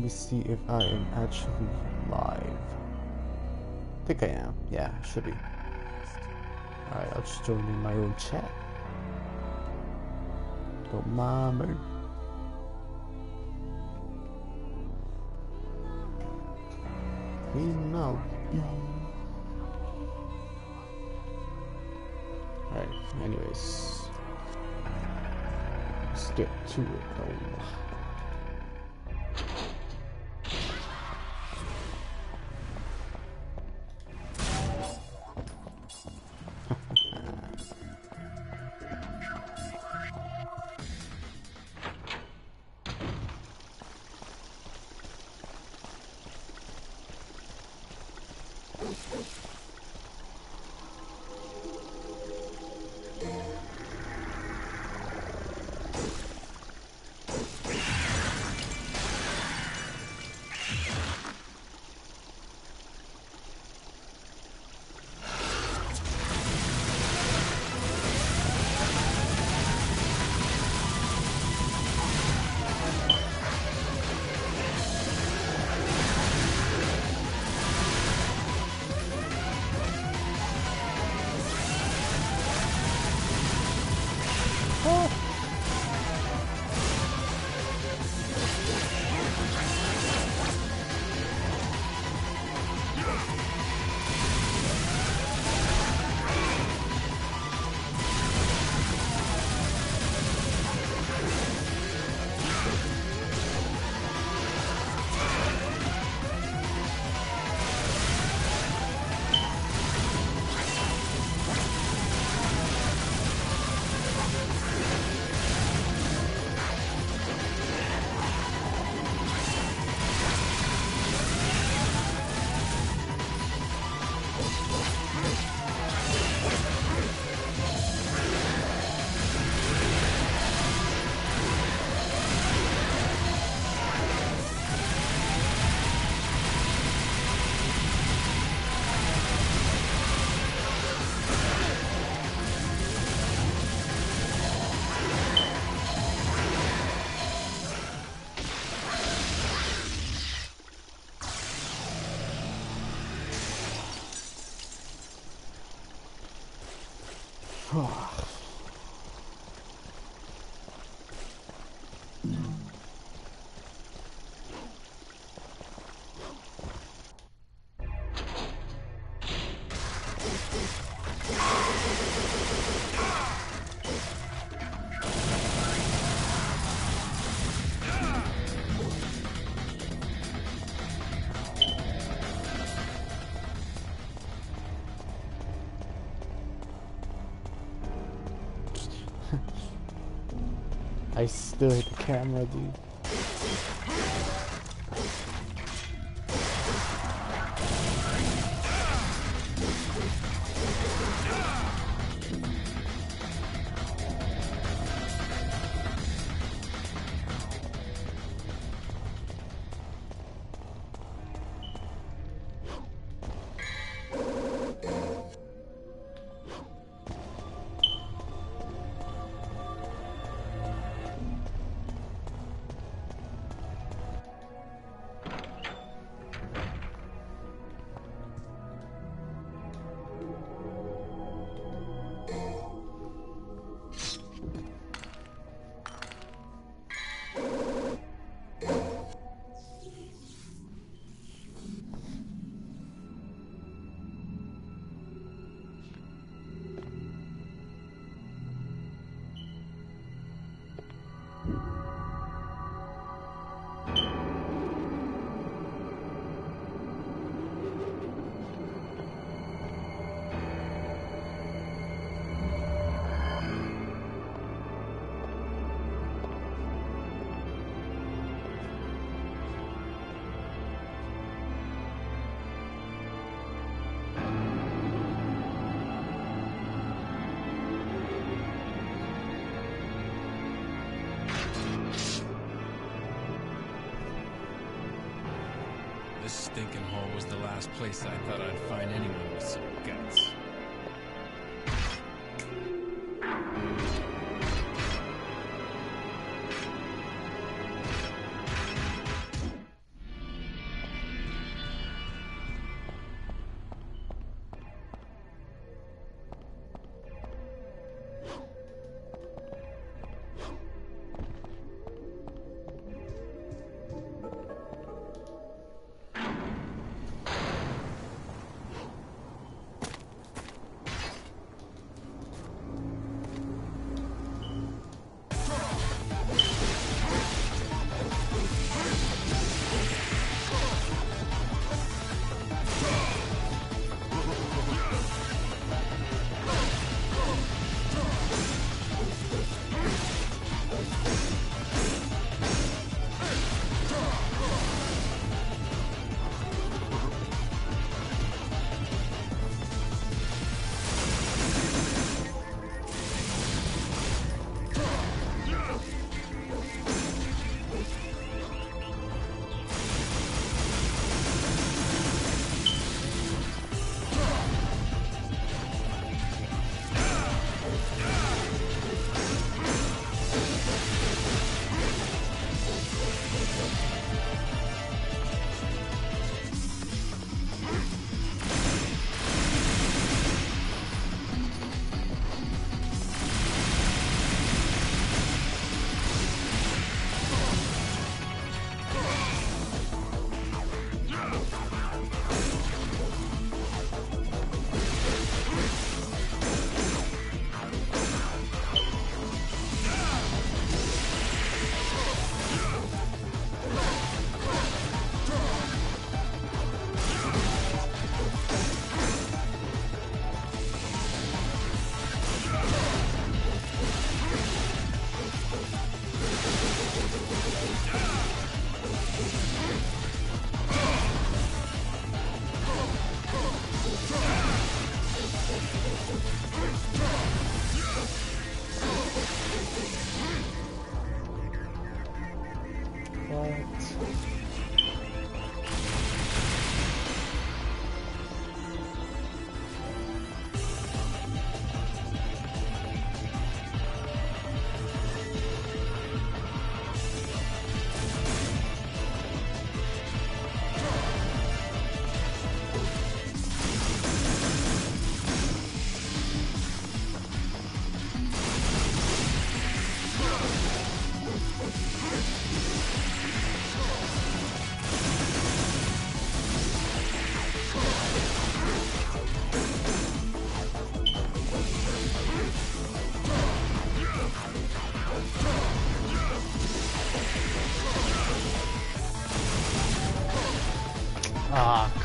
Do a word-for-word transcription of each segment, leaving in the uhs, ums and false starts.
me see if I am actually live. I think I am. Yeah, I should be. Alright, I'll just join in my own chat. Don't mind me. You know. Alright, anyways. Let's get to it though. I still hit the camera, dude. This stinking hole was the last place I thought I'd find anyone with some guts.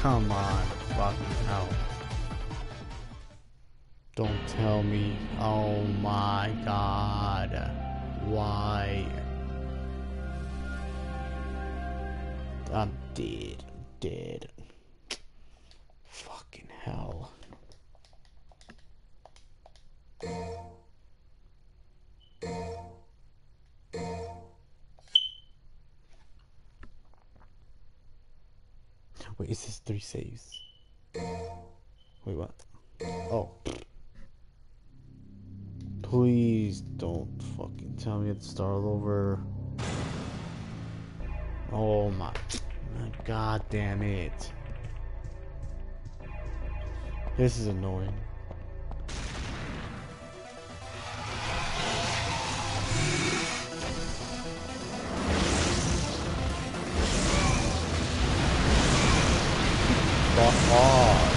Come on, fucking hell. Don't tell me. Oh my god. Why? I'm dead. I'm dead. Fucking hell. Wait, is this three saves? Wait, what? Oh. Please don't fucking tell me to start all over. Oh my, my god damn it. This is annoying. Fuck off.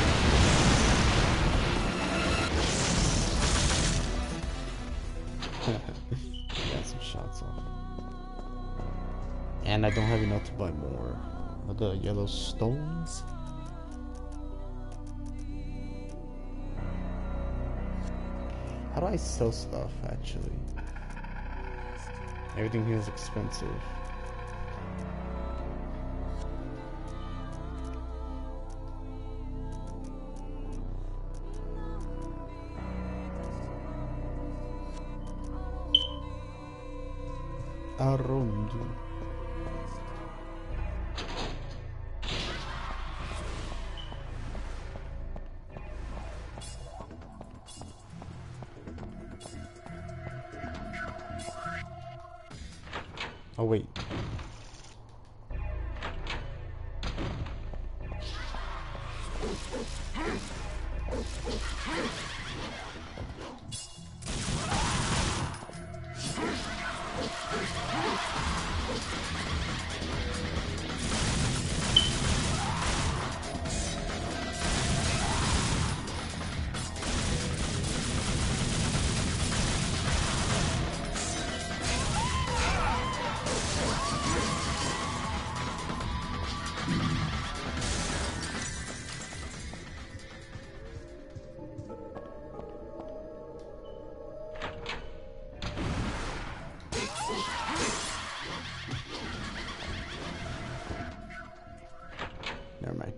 Got some shots off. And I don't have enough to buy more of the yellow stones. How do I sell stuff actually? Everything here is expensive. Arondo. Oh wait. Never mind.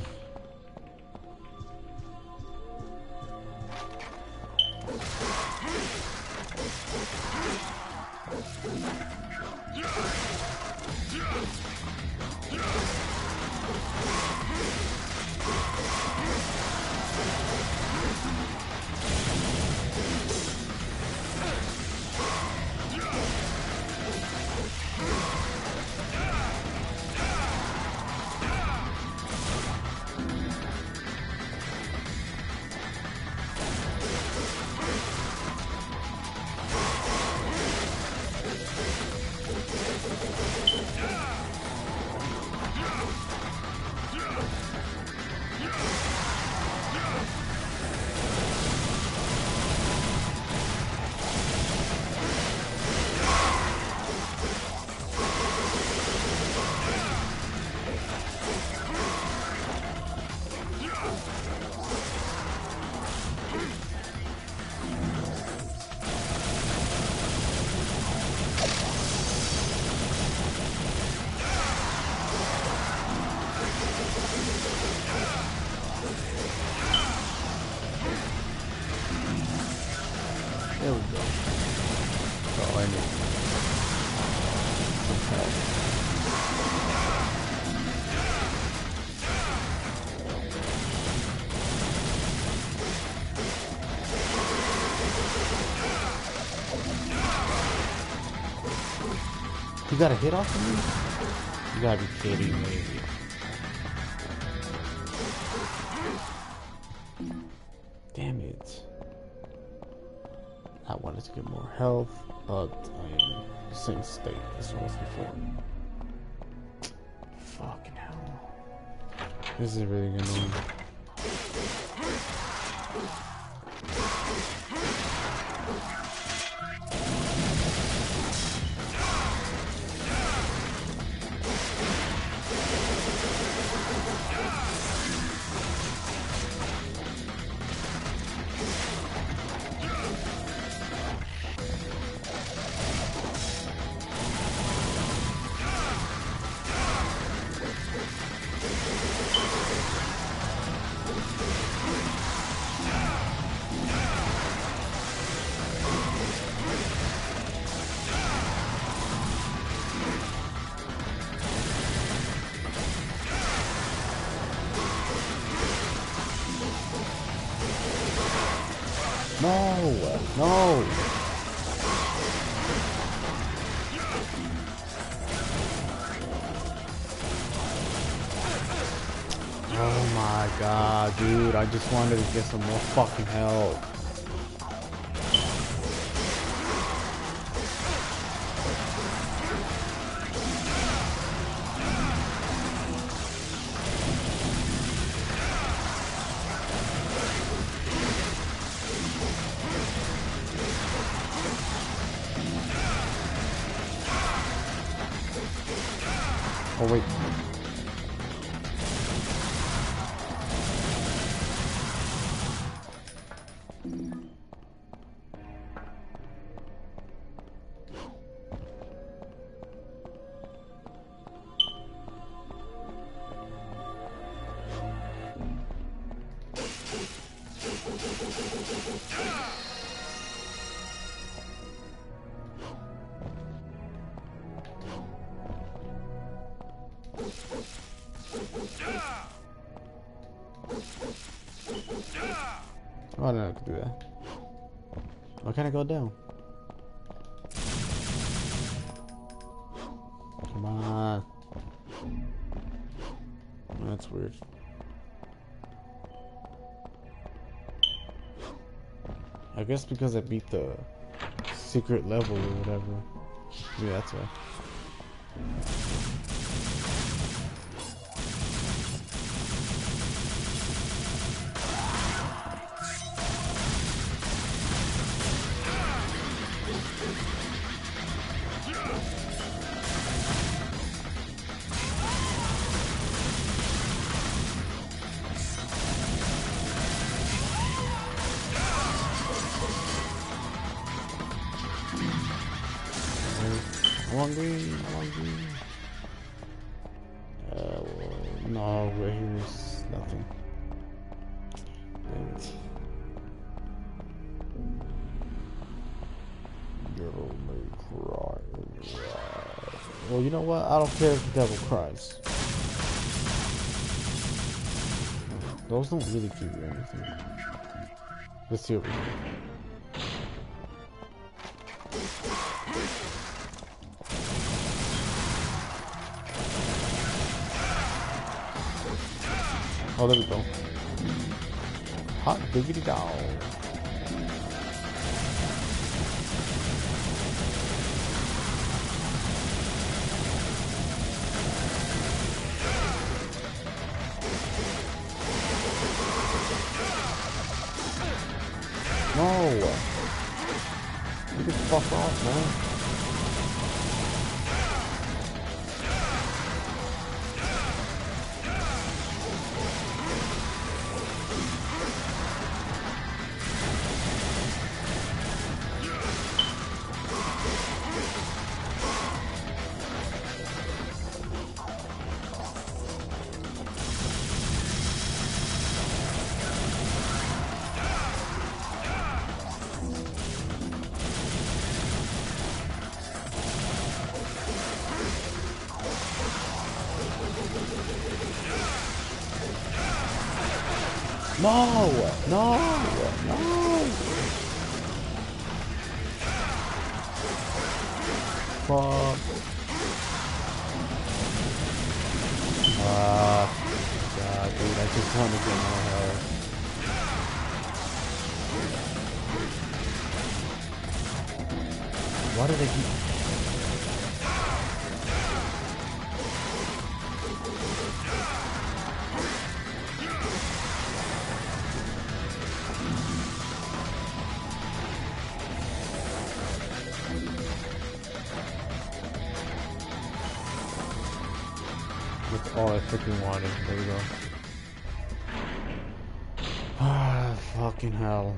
There we go. That's all I need. Okay. You got a hit off of me? You gotta be kidding me. Damn it. I wanted to get more health, but I am in the same state as I was before. Fucking hell. This is really annoying. No! No! Oh my god, dude. I just wanted to get some more fucking help. Oh wait. Oh, no, I could do that. Why can't I go down? Come on. That's weird. I guess because I beat the secret level or whatever. Yeah, that's why. One green, one green. Uh, well, no, right here is nothing. Damn it. Devil may cry. Well, you know what? I don't care if the devil cries. Those don't really give you anything. Let's see over here. Oh, there we go. Hot diggity dog. No! You can fuck off, man. No! No! No! Fuck. Ah, God, dude, I just want to get more health. Why did they keep... That's all I freaking wanted. There we go. Ah, fucking hell.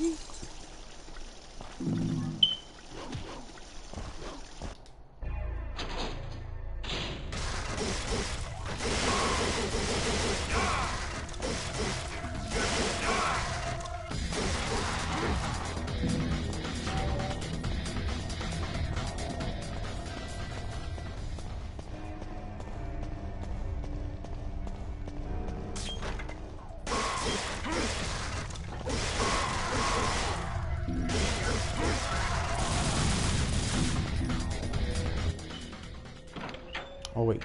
Oh wait.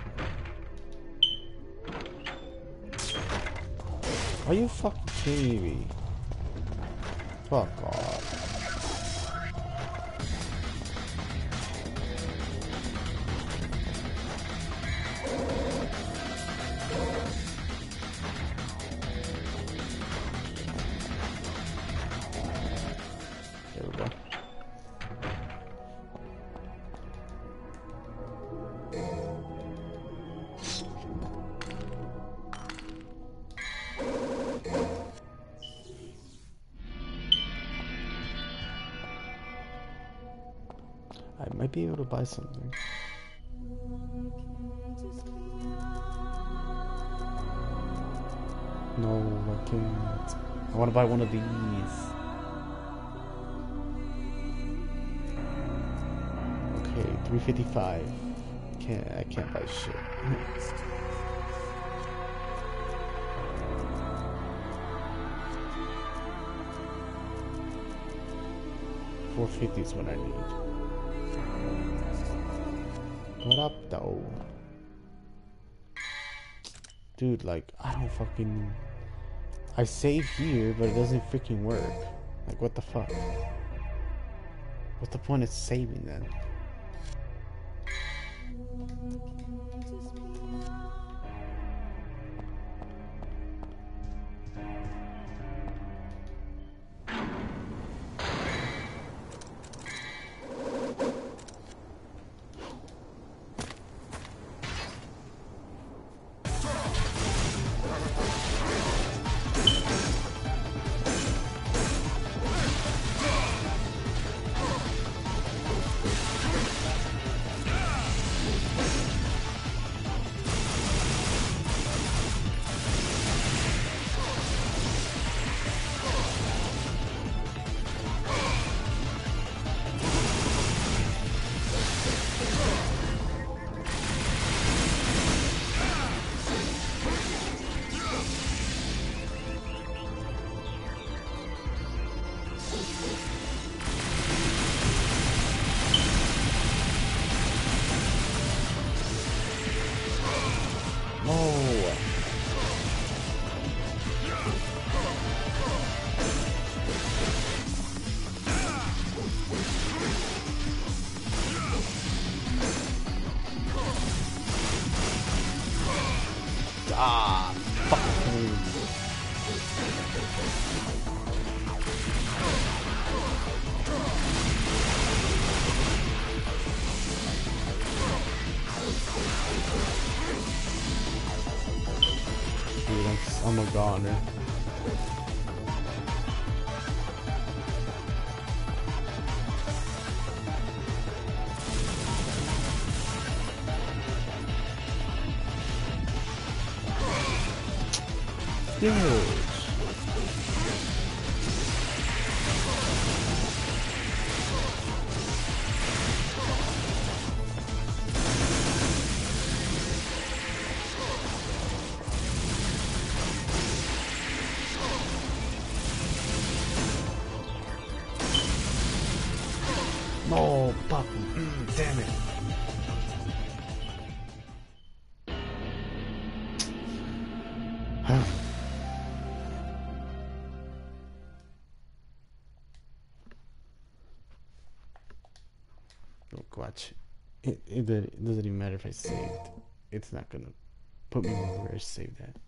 Are you fucking kidding me? Fuck off. There we go. I might be able to buy something. No, I can't. I want to buy one of these. Okay, three fifty-five. Can't I can't buy shit. four fifty is what I need. What up, though? Dude, like, I don't fucking... I save here, but it doesn't freaking work. Like, what the fuck? What's the point of saving then? Ah, fuck me. Dude, I'm, I'm a goner. Dude. No, fucking, mm, damn it. Look, watch. It, it, it doesn't even matter if I saved. It's not gonna put me where I saved that.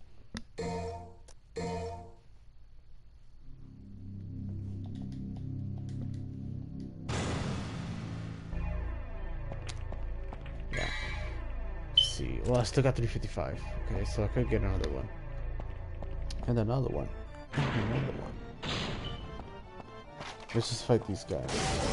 Yeah. Let's see. Well, I still got three fifty-five. Okay, so I could get another one. And another one. And another one. Let's just fight these guys.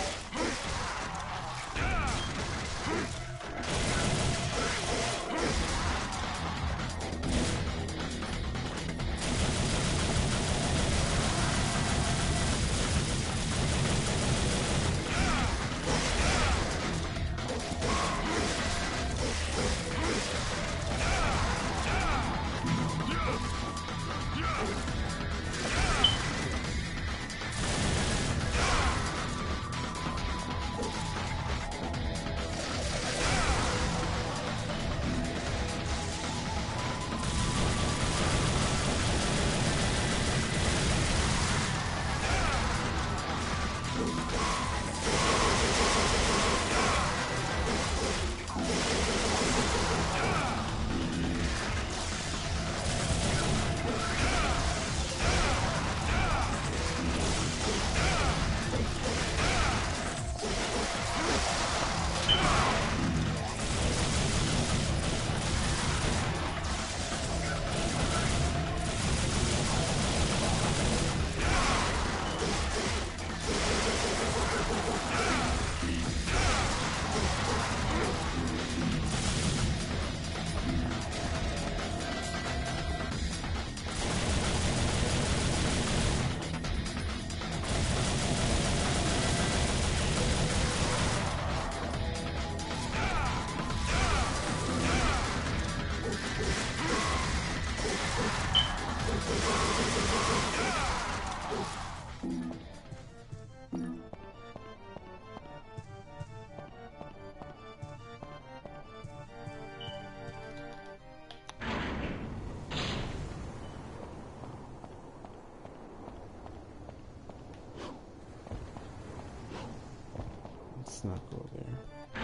Let's not go there.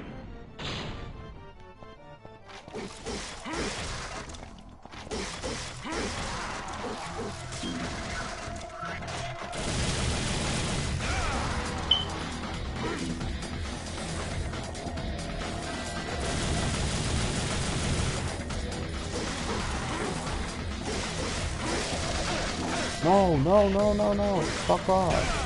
No, no, no, no, no. Fuck off.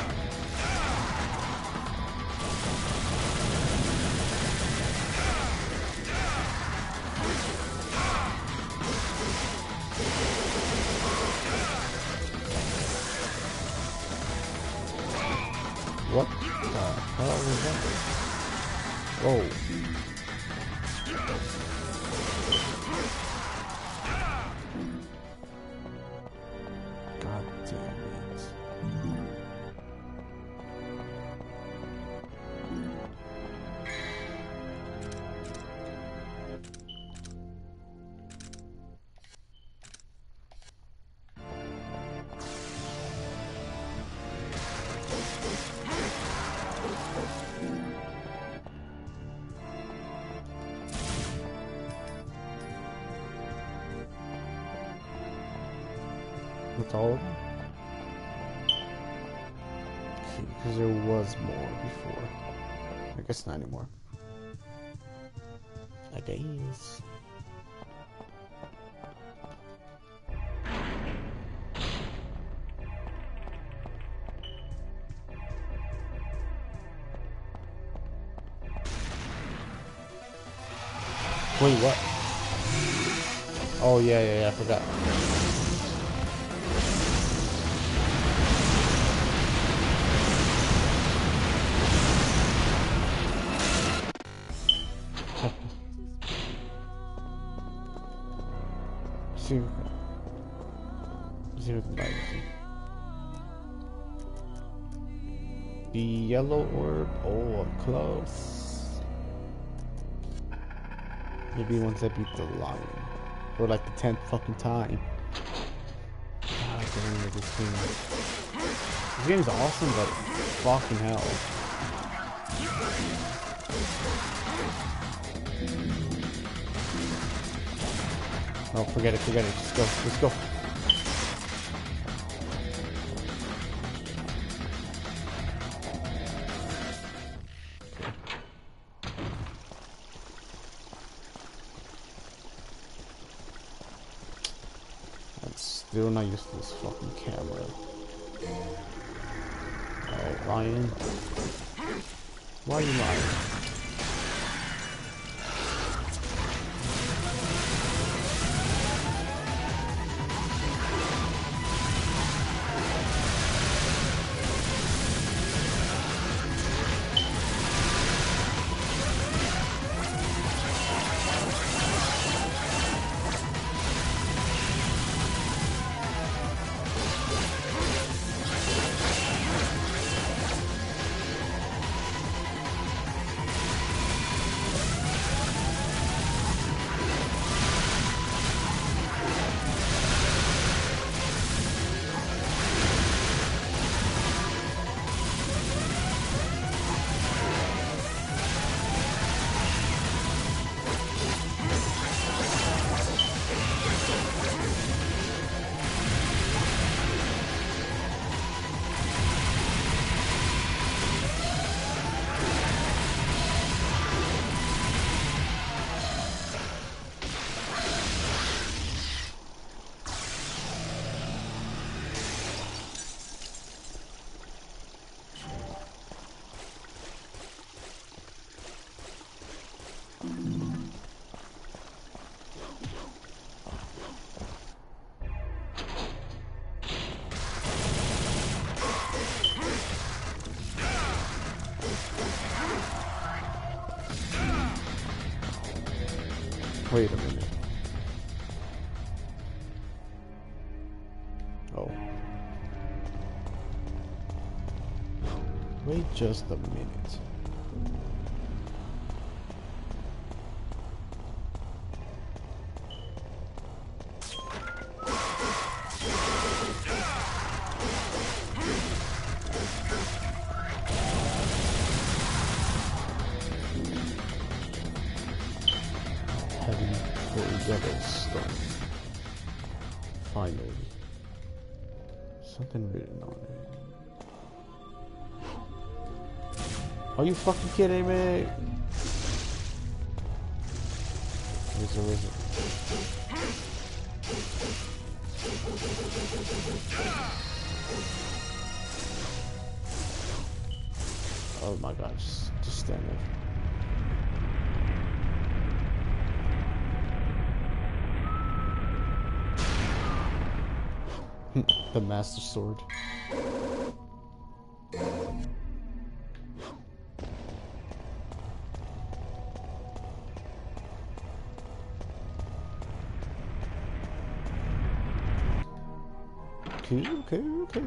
What the hell was that? Whoa. God damn it. That's all of them? Because there was more before. I guess not anymore. I guess. Wait, what? Oh, yeah, yeah, yeah, I forgot. See, see what the The yellow orb. Oh, I'm close. Maybe once I beat the lion, for like the tenth fucking time. God damn it, this game. This game is awesome, but fucking hell. Oh, forget it, forget it. Just go, let's go. I'm still not used to this fucking camera. Alright. Lying. Why are you lying? Wait a minute. Oh. Wait just a minute. Heavy Devil Stone. Finally. Something written on it. Are you fucking kidding me? Where's the wizard? Oh my god, just, just stand there. The Master Sword. Okay, okay, okay.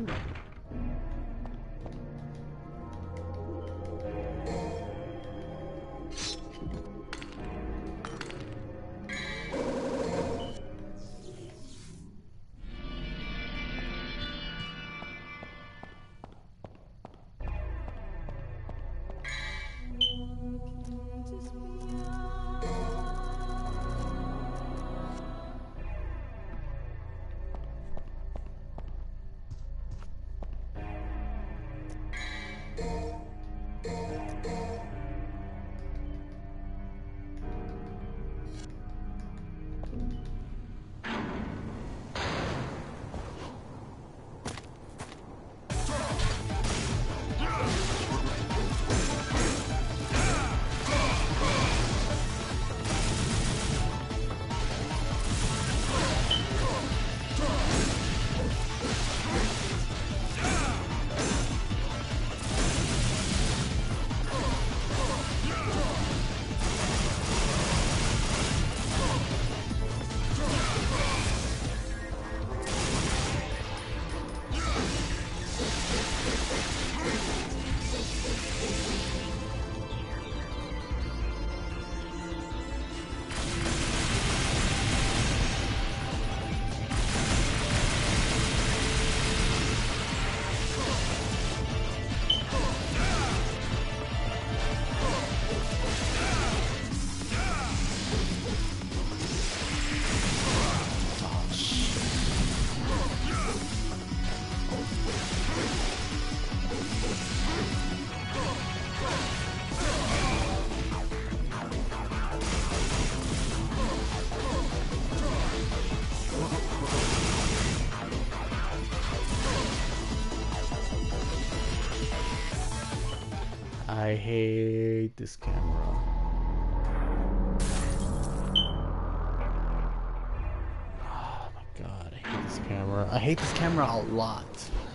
I hate this camera. Oh my god, I hate this camera. I hate this camera a lot.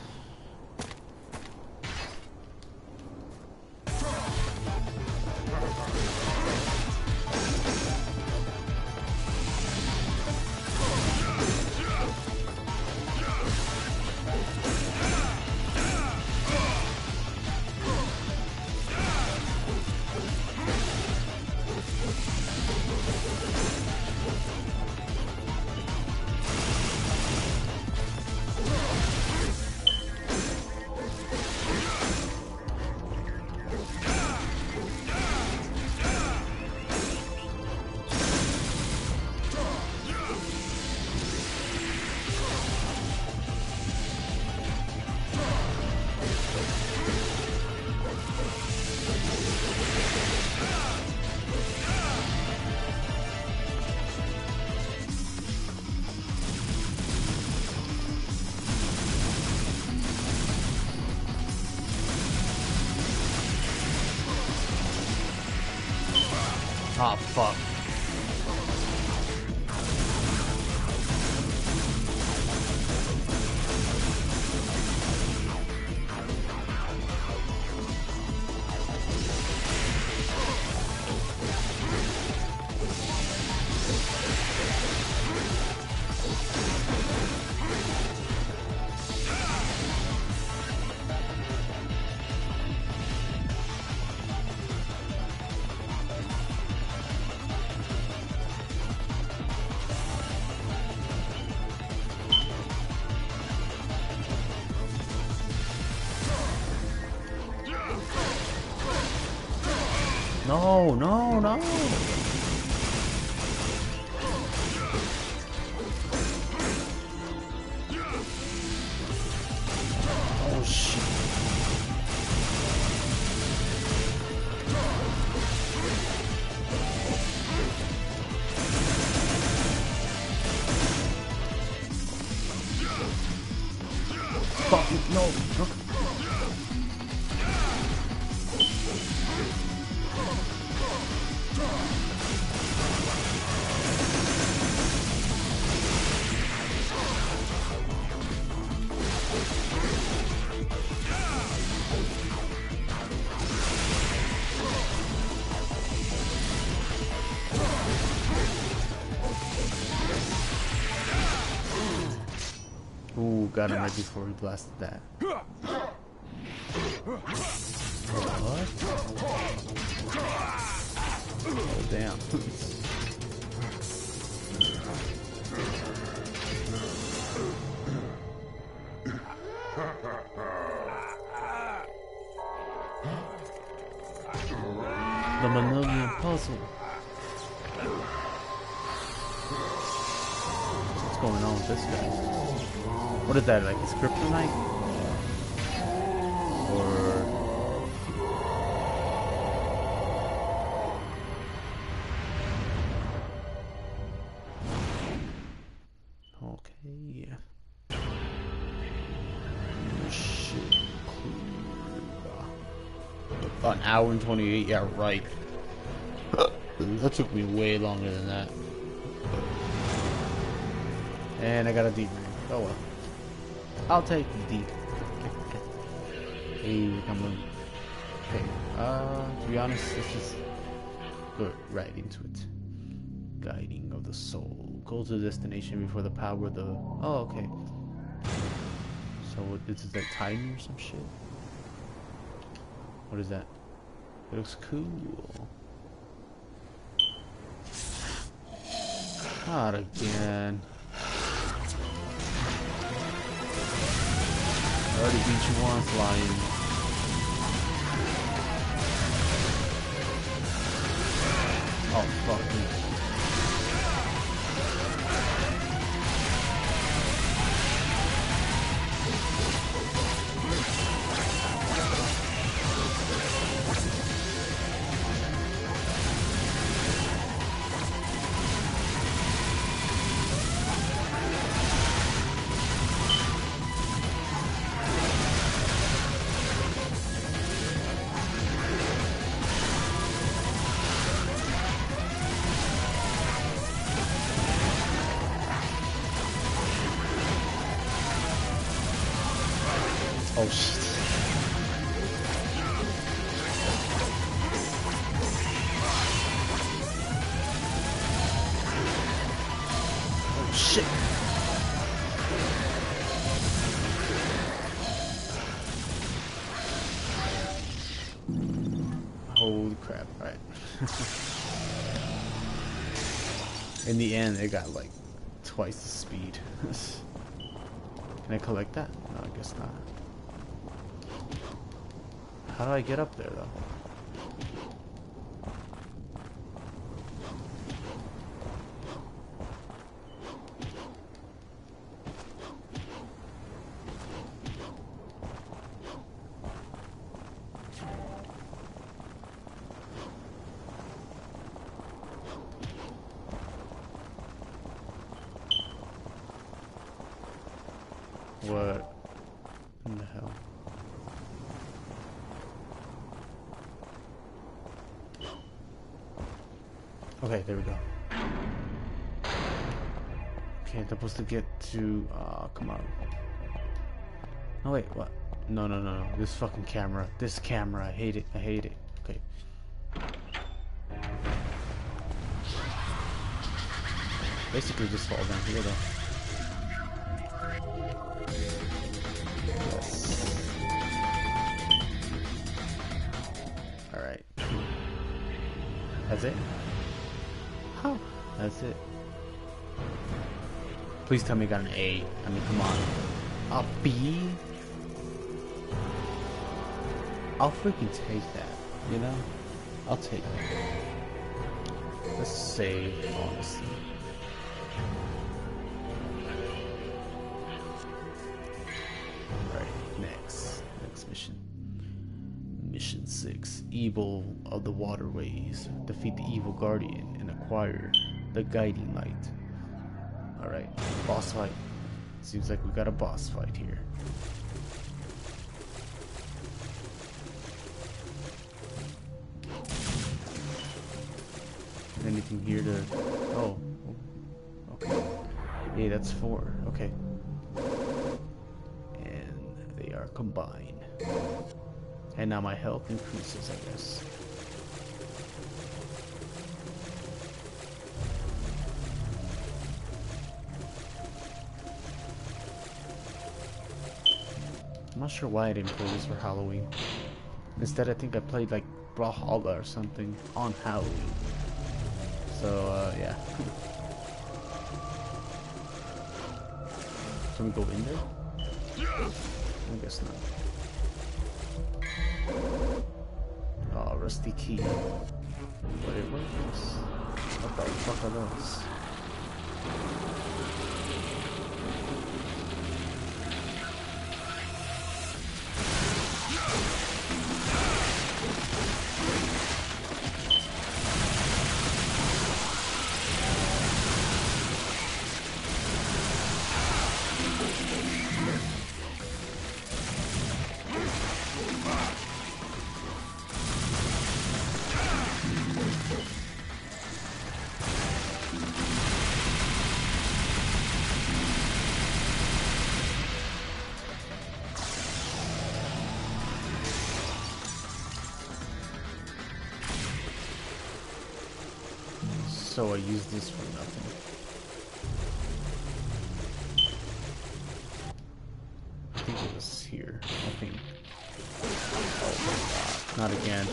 Oh, fuck. No, no, no. Oh, shit. Fuck, no, no. Ooh, got him right before he blasted that. What? Oh, damn. The Millennium Puzzle. What's going on with this guy? What is that, like his kryptonite? Or... Okay, yeah. Oh, shit. An hour and twenty-eight, yeah, right. That took me way longer than that. And I got a D rank. Oh well. I'll take the D. Hey, we're coming. Okay, uh, to be honest, let's just go right into it. Guiding of the soul. Go to the destination before the power of the... Oh, okay. So, what, this is like timing or some shit? What is that? It looks cool. Not again. I already beat you once, Lion. Oh, fuck me. Oh shit. Oh shit. Holy crap, alright. In the end, it got like twice the speed. Can I collect that? No, I guess not. How do I get up there though? What in the hell? Okay, there we go. Okay, I'm supposed to get to, uh, come on. Oh wait, what? No, no, no, no, this fucking camera. This camera, I hate it, I hate it. Okay. Basically just fall down here though. Yes. Alright. That's it? Huh. That's it. Please tell me I got an A. I mean, come on. A B? I'll freaking take that, you know? I'll take it. Let's save, honestly. Alright, next. Next mission. Mission six. Evil of the Waterways. Defeat the evil guardian and acquire the guiding light. Alright, boss fight. Seems like we got a boss fight here. Anything here to... Oh. Okay. Hey, that's four. Okay. And they are combined. And now my health increases, I guess. I'm not sure why I didn't play this for Halloween. Instead, I think I played like Brawlhalla or something on Halloween. So, uh, yeah. Can we go in there? I guess not. Oh, rusty key. But it works. What the fuck are those? So I use this for nothing. I think it was here. I think. Oh my god. Not again.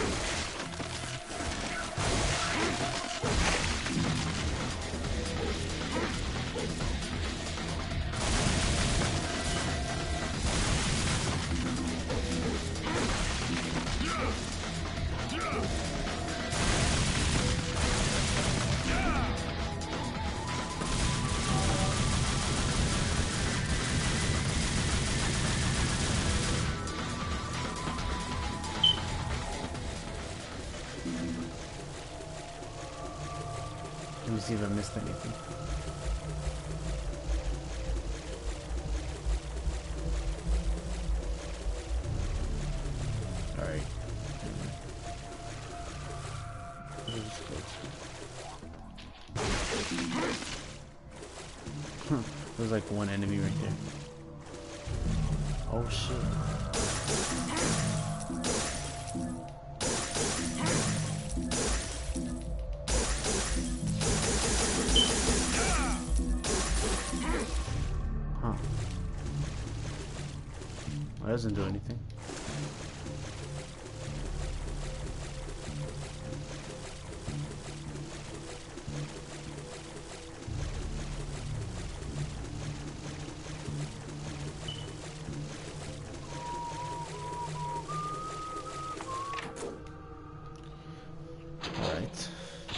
Let me see if I missed anything. Alright. Huh. There's like one enemy right there. Oh shit. Huh. That doesn't do anything. Alright.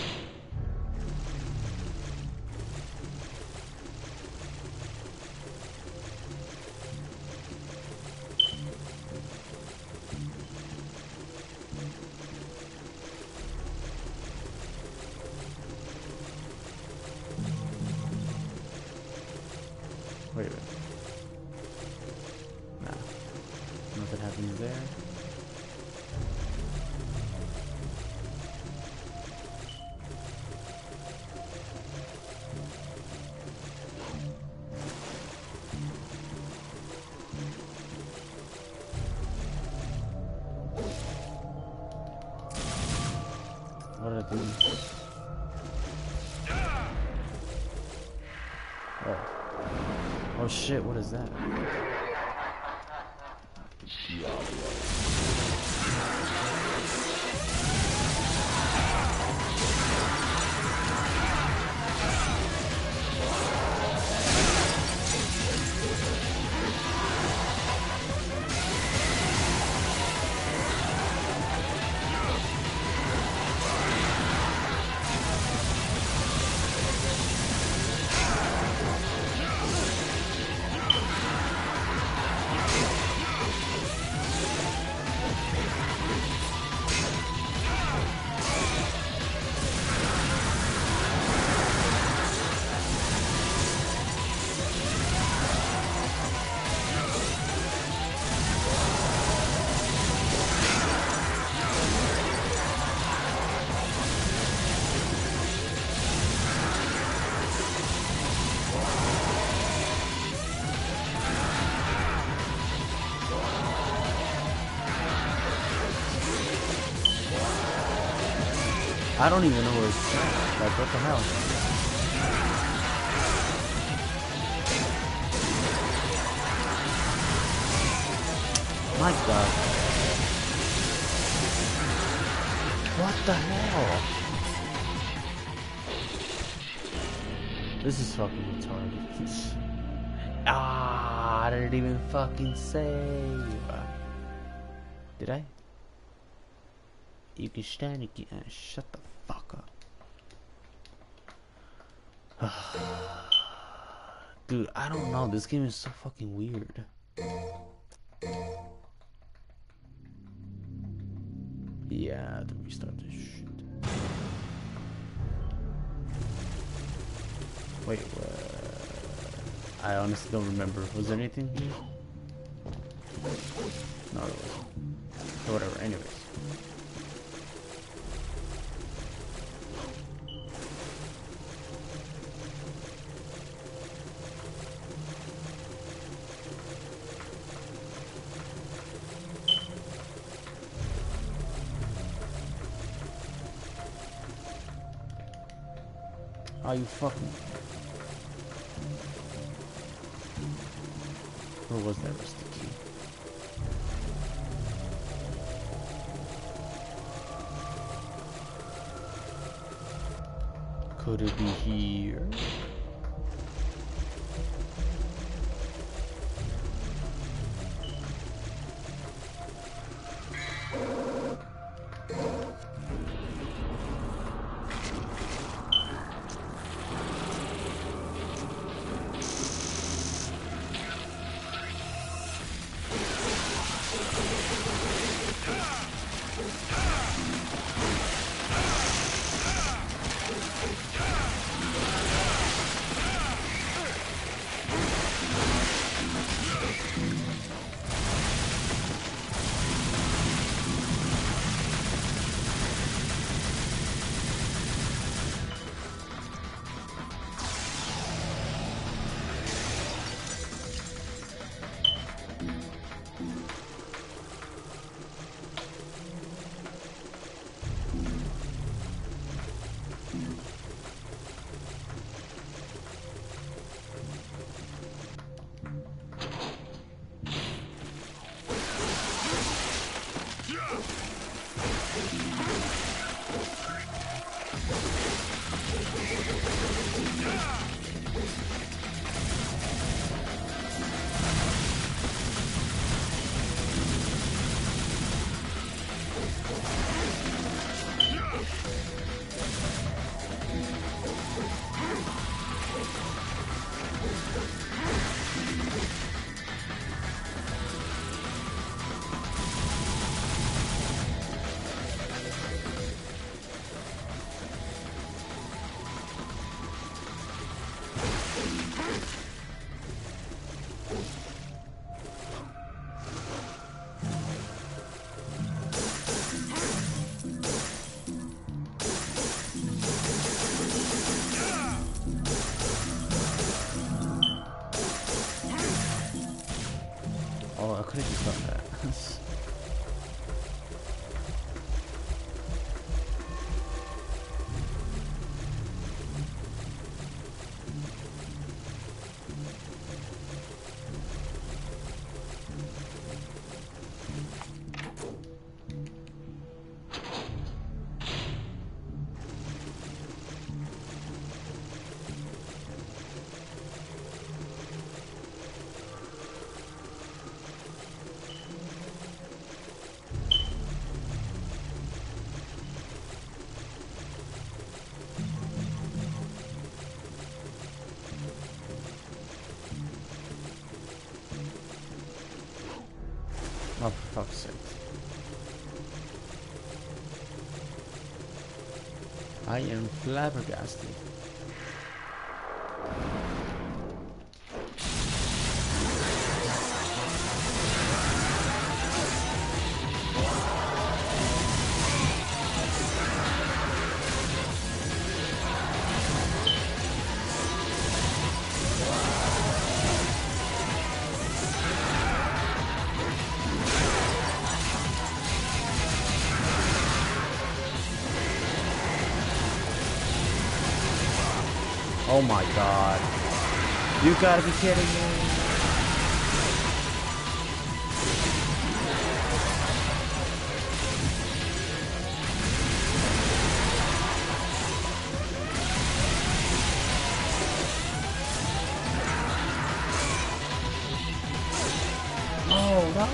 Wait a minute. Nah. Nothing happens there. What did I do? Oh. Oh shit, what is that? I don't even know where it's at. Like, what the hell? My god. What the hell? This is fucking retarded. Ah, I didn't even fucking save. Did I? You can stand again. Shut the fuck up. Dude, I don't know. This game is so fucking weird. Yeah, I have to restart this shit. Wait, what? I honestly don't remember. Was there anything here? No, there wasn't. So whatever, anyways. Are you fucking? Where was that rusty key? Could it be here? Oh, I could have just done that. Oh, for fuck's sake. I am flabbergasted. Oh my god. You gotta be kidding me. Oh no.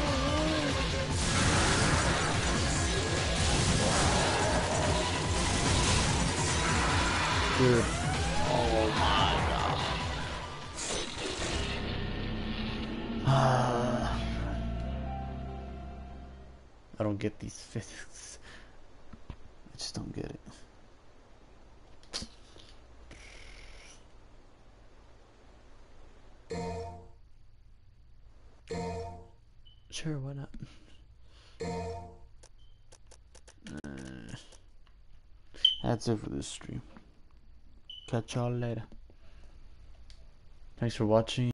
Dude. Oh my god. I don't get these physics. I just don't get it. Sure, why not? Uh, that's it for this stream. Catch y'all later. Thanks for watching.